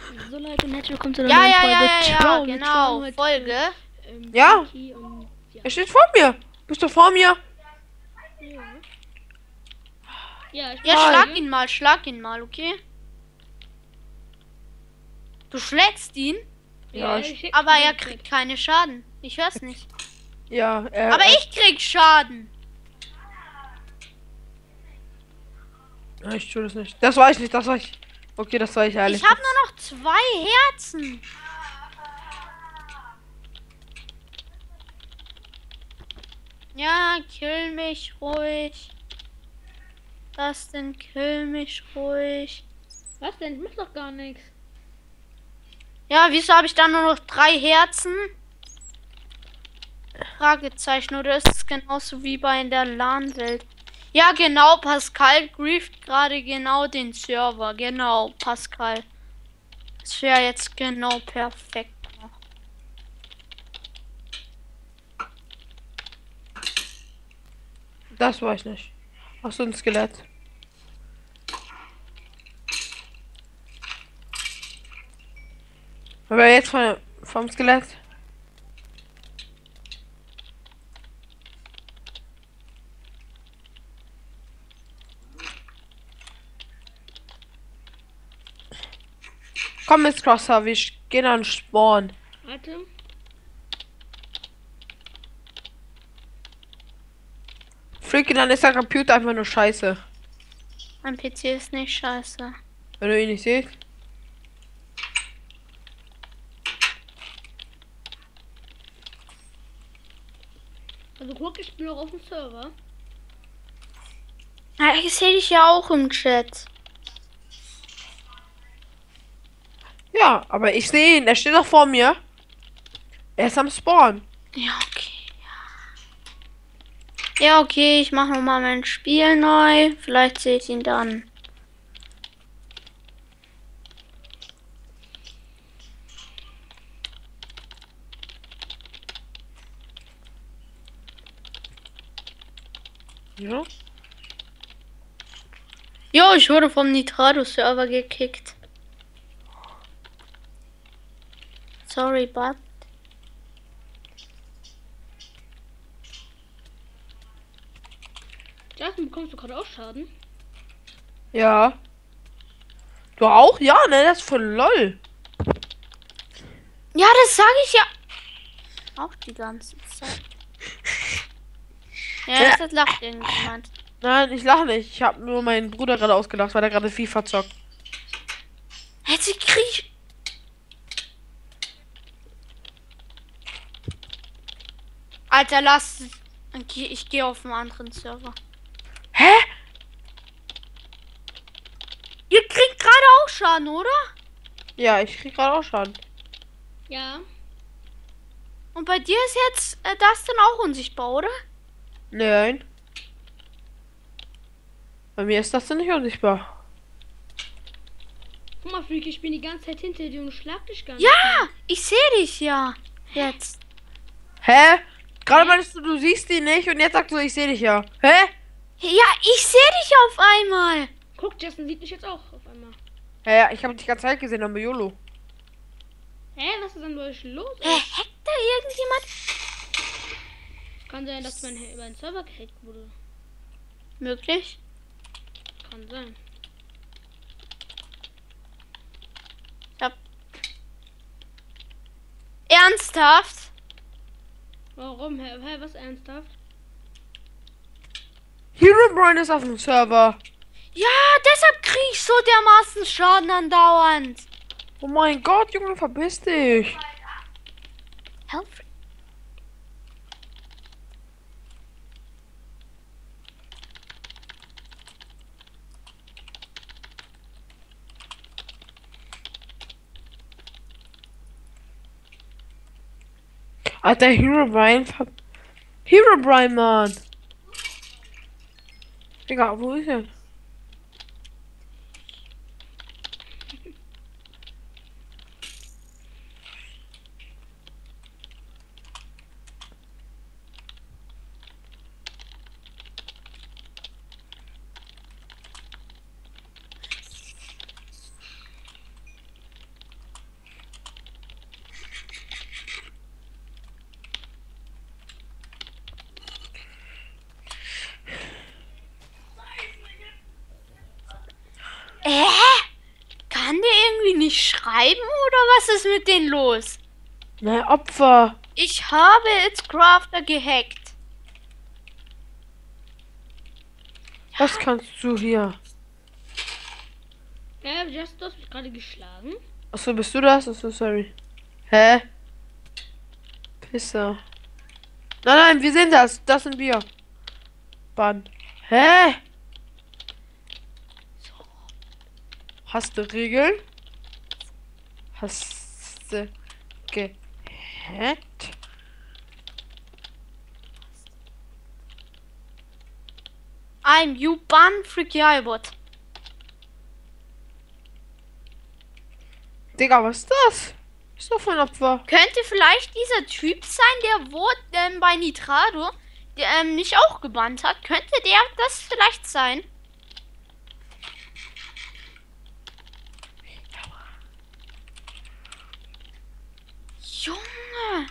So Leute, und herzlich willkommen zu einer Ja, neuen ja, Folge. ja, ja, ja, Troll, genau, Troll, Folge. Ja. Vicky und, ja. Er steht vor mir. Bist du vor mir? Ja, ich bin Ja, Nein. schlag ihn mal, okay? Du schlägst ihn, Ja, aber er kriegt keine Schaden. Ich hör's nicht. ja, Aber ich krieg Schaden. Ich tue das nicht. Das war ich nicht, das war ich. Okay, das war ich ehrlich. Ich habe nur noch 2 Herzen. Ja, kill mich ruhig. Das denn, kill mich ruhig. Was denn? Ich mach doch gar nichts. Ja, wieso habe ich dann nur noch 3 Herzen? Fragezeichen, oder ist es genauso wie bei in der LAN-Welt? Ja, genau, Pascal grieft gerade genau den Server. Genau, Pascal. Das wäre jetzt genau perfekt. Das war ich nicht. Hast du ein Skelett? Aber jetzt vom Skelett. Komm jetzt, Crosser, wir gehen an Spawn. Warte. Freaky, dann ist der Computer einfach nur scheiße. Mein PC ist nicht scheiße. Wenn du ihn nicht siehst. Also guck, ich bin noch auf dem Server. Ja, ich sehe dich ja auch im Chat. Ja, aber ich sehe ihn. Er steht doch vor mir. Er ist am Spawn. Ja, okay. Ja, okay, ich mache nochmal mein Spiel neu. Vielleicht sehe ich ihn dann. Ja. Jo, ich wurde vom Nitrado-Server gekickt. Sorry, but. Justin, bekommst du gerade auch Schaden? Ja. Du auch? Ja, ne? Das ist voll lol. Ja, das sage ich ja. Auch die ganze Zeit. Ja, das lacht irgendjemand. Nein, ich lache nicht. Ich habe nur meinen Bruder gerade ausgelacht, weil er gerade FIFA zockt. Jetzt ich krieg. Alter, lass. Ich gehe auf einen anderen Server. Hä? Ihr kriegt gerade auch Schaden, oder? Ja, ich krieg gerade auch Schaden. Ja. Und bei dir ist jetzt das dann auch unsichtbar, oder? Nein. Bei mir ist das denn nicht unsichtbar. Guck mal, Freak, ich bin die ganze Zeit hinter dir und schlag dich gar nicht. Ja, ich sehe dich ja. Jetzt. Hä? Gerade meinst du, du siehst ihn nicht und jetzt sagst du, ich sehe dich ja. Hä? Ja, ich sehe dich auf einmal. Guck, Justin sieht mich jetzt auch auf einmal. Hä? Ich habe dich die ganze Zeit gesehen, aber YOLO. Hä, was ist denn bei euch los? Hackt da irgendjemand? Kann sein, dass mein Server gehackt wurde. Möglich. Kann sein. Ernsthaft? Warum? Hä, was ernsthaft? Herobrine ist auf dem Server. Ja, deshalb krieg ich so dermaßen Schaden andauernd. Oh mein Gott, Junge, verpiss dich. Help. Alter, Herobrine, Mann. Digga, wo ist er? irgendwie nicht schreiben oder was ist mit denen los? Na, Opfer. Ich habe It's Crafter gehackt. Was kannst du hier? Just, du hast mich gerade geschlagen. Achso, bist du das? Achso, sorry. Hä? Pisser. Nein, wir sehen das. Das sind wir. Bann. Hä? Hast du Regeln? Hast du gehackt? I'm you ban Freaky Highbot. Digga, was ist das? Ist doch ein Opfer. Könnte vielleicht dieser Typ sein, der wo bei Nitrado nicht auch gebannt hat? Könnte der das vielleicht sein? Junge!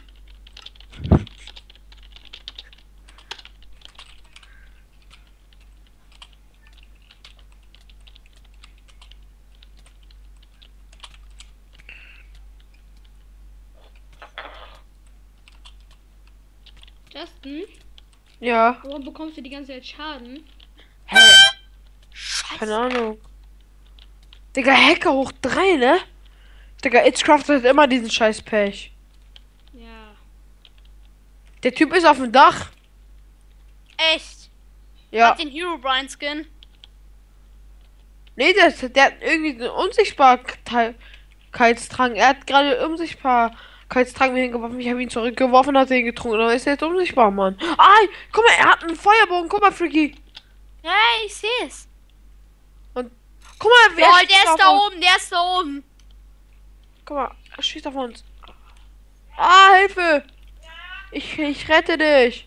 Justin, Ja. warum bekommst du die ganze Zeit Schaden? Hä? Keine Ahnung. Digga, Hacker hoch 3, ne? Digga, Itchcraft hat immer diesen scheiß Pech. Ja. Der Typ ist auf dem Dach. Echt? Ja. Hat den Herobrine Skin? Nee, der hat irgendwie einen Unsichtbarkeitstrang. Er hat gerade Unsichtbarkeitstrang mir hingeworfen. Ich habe ihn zurückgeworfen, hat ihn getrunken. Dann ist er jetzt unsichtbar, Mann. Ah, guck mal, er hat einen Feuerbogen. Guck mal, Freaky. Ja, ich sehe es. Guck mal, wer Oh, schießt der ist auf da uns. oben, der ist da oben. Guck mal, er schießt auf uns. Ah, Hilfe. Ich rette dich.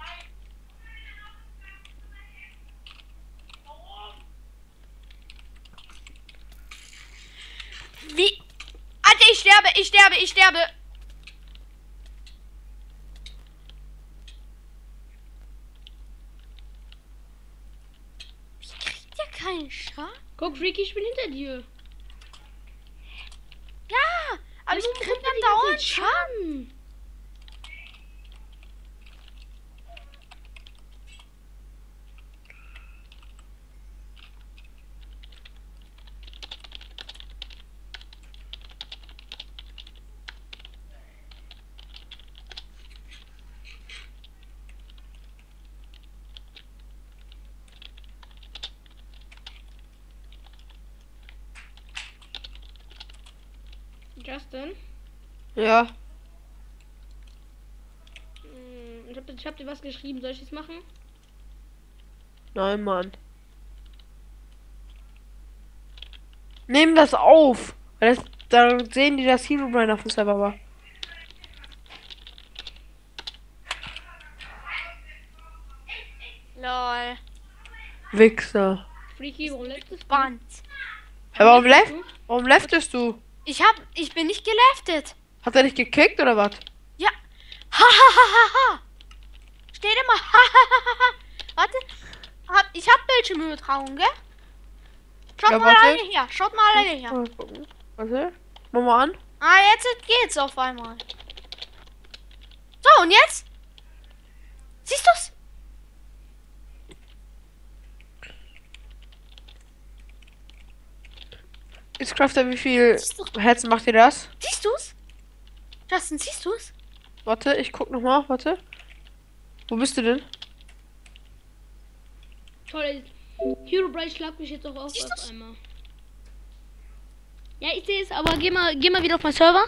Wie? Alter, ich sterbe. Wie kriegt der keinen Schaden? Guck, Freaky, ich bin hinter dir. Ja, aber ich Warum krieg bekommt er dann die ganze dauernd Zeit Schaden. Schaden. Justin, Ja. ich hab dir was geschrieben. Soll ich es machen? Nein, Mann. Nehmen das auf. Weil das, dann sehen die, dass Herobrine auf dem Server war. Lol. Wichser. Freaky, warum letztes Band. Ja, warum leftest du? Ich bin nicht geleftet. Hat er dich gekickt oder was? Ja. Ha. Steht immer. Ha. Warte. Ich hab Bildschirmübertragung, gell? Schaut Ja, mal warte. alle her. Schaut mal alle her. Mal gucken. Warte. Mach mal an. Ah, jetzt geht's auf einmal. So, und jetzt? Siehst du's? Ist Crafter, wie viel Siehst du? Herzen macht ihr das? Siehst du's? Justin, siehst du's? Warte, ich guck noch mal. Warte. Wo bist du denn? Toll. Herobrine schlagt mich jetzt auch auf Siehst du's? einmal. Ja, ich sehe es, aber geh mal wieder auf meinen Server.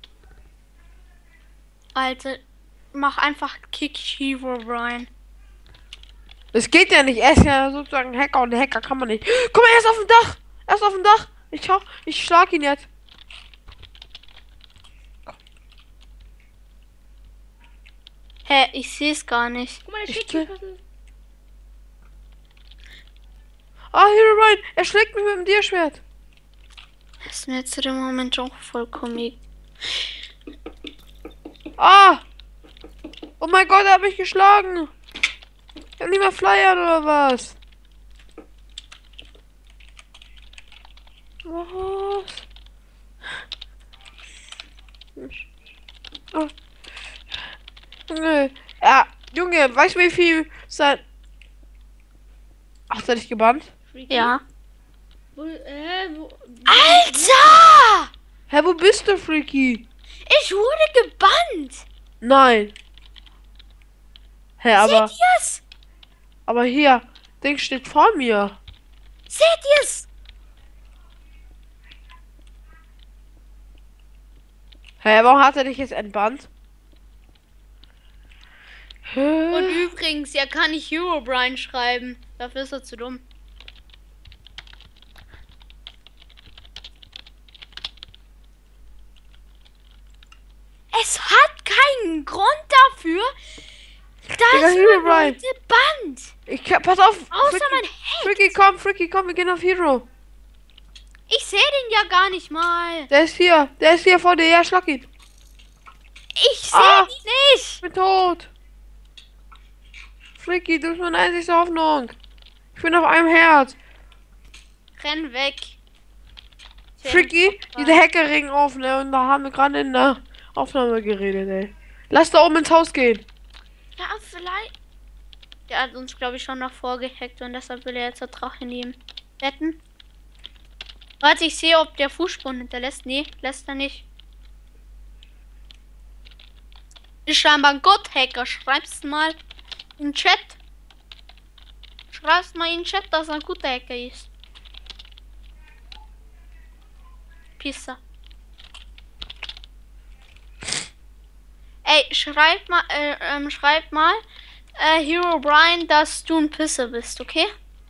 Alter, mach einfach Kick Hero Brian. Das geht ja nicht. Er ist ja sozusagen ein Hacker und der Hacker kann man nicht. Guck mal, er ist auf dem Dach. Er ist auf dem Dach. Ich schlag ihn jetzt. Hä, ich seh's gar nicht. Guck mal, der Ich schickt kill- mich. Was ist? Ah, Herobrine. Er schlägt mich mit dem Dierschwert. Das ist mir jetzt im Moment auch vollkommen egal. Ah! Oh mein Gott, er hat mich geschlagen. Ich hab nicht mehr Flyern oder was? Was? Oh. Junge. Ja, Junge, weißt du, wie viel sein. Ach, ist er dich gebannt? Freaky? Ja. Wo, Alter! Hä, wo bist du, Freaky? Ich wurde gebannt! Nein. Hä, aber. Seht ihr's? Aber hier, Ding steht vor mir. Seht ihr's? Hä, warum hat er dich jetzt entbannt? Und übrigens, er kann nicht Herobrine schreiben. Dafür ist er zu dumm. Es hat keinen Grund dafür, Digga, dass Herobrine. man Leute bannt. Pass auf. Außer man hackt. Freaky, komm, wir gehen auf Hero. Ich sehe den ja gar nicht mal. Der ist hier vor dir, ja, schlag ihn. Ich sehe Ah. ihn nicht. Ich bin tot. Freaky, du bist meine einzige Hoffnung. Ich bin auf einem Herz. Renn weg. Freaky, diese Hacker regen auf, ne? Und da haben wir gerade in der Aufnahme geredet, ey. Lass da oben ins Haus gehen. Ja, vielleicht. Der hat uns, glaube ich, schon noch vorgehackt und deshalb will er jetzt der Drache nehmen. Wetten? Warte, ich sehe, ob der Fußspuren hinterlässt. Nee, lässt er nicht. Ist scheinbar ein Gott-Hacker. Schreib's mal in den Chat. Schreib's mal in den Chat, dass er ein guter Hacker ist. Pisser. Ey, schreib mal, Herobrine, dass du ein Pisser bist, okay?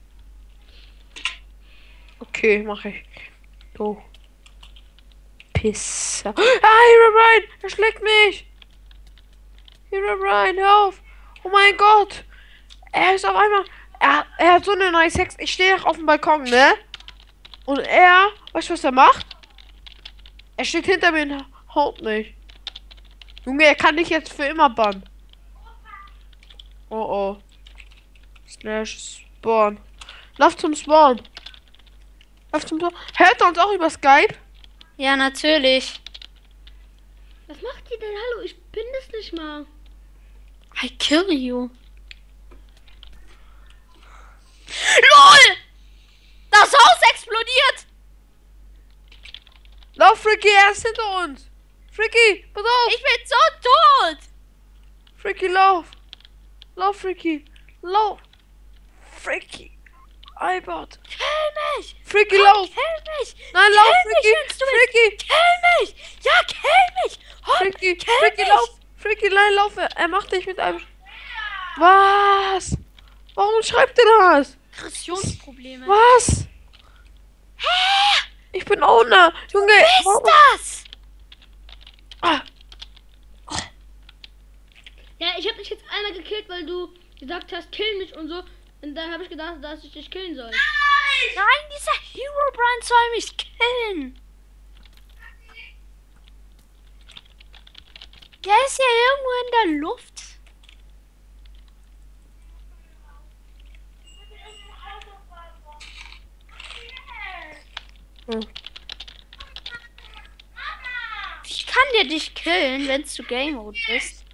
Okay, mach ich. Du. Pisser. Ah, Herobrine! Er schlägt mich! Herobrine, hör auf! Oh mein Gott! Er ist auf einmal. Er hat so eine nice Hex. Ich stehe auf dem Balkon, ne? Und er. Weißt du, was er macht? Er steht hinter mir und haut mich. Junge, er kann dich jetzt für immer bannen. Oh oh. Slash Spawn. Lauf zum Spawn. Lauf zum Spawn. Hört er uns auch über Skype? Ja, natürlich. Was macht ihr denn? Hallo, ich bin das nicht mal. I kill you. LOL! Das Haus explodiert! Lauf, Freaky, er ist hinter uns. Freaky, pass auf. Ich bin so tot! Freaky, lauf. Lauf, Freaky. Lauf. Freaky. Albert. Kill mich! Freaky, lauf. Kill mich! Nein, lauf, Kill mich, Freaky. wenn du willst. Freaky. Kill mich! Ja, kill mich! Hopp, Freaky, kill Freaky, mich. lauf. Freaky, nein, lauf. Er macht dich mit einem. Was? Warum schreibt er das? Aggressionsprobleme. Was? Hä? Ich bin Owner. Junge. Was warum- ist das? Ah, Ja, ich habe dich jetzt einmal gekillt, weil du gesagt hast, kill mich und so. Und da habe ich gedacht, dass ich dich killen soll. Nein, dieser Herobrine soll mich killen. Der ist ja irgendwo in der Luft. Hm. Wie kann der dich killen, wenn du Game Mode bist?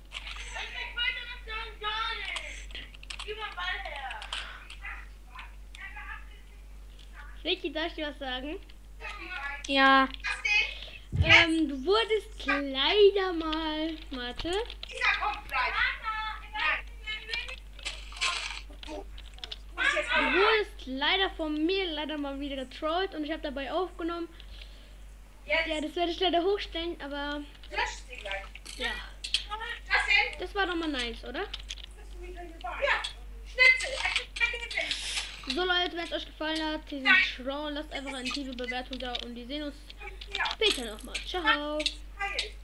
Ricky, darf ich dir was sagen? Ja. Du wurdest leider mal. Warte. Du wurdest leider von mir leider mal wieder getrollt und ich habe dabei aufgenommen. Ja, das werde ich leider hochstellen, aber ja. Das war doch mal nice, oder? So Leute, wenn es euch gefallen hat, diesen Schrauen, lasst einfach eine tiefe Bewertung da und wir sehen uns später nochmal. Ciao.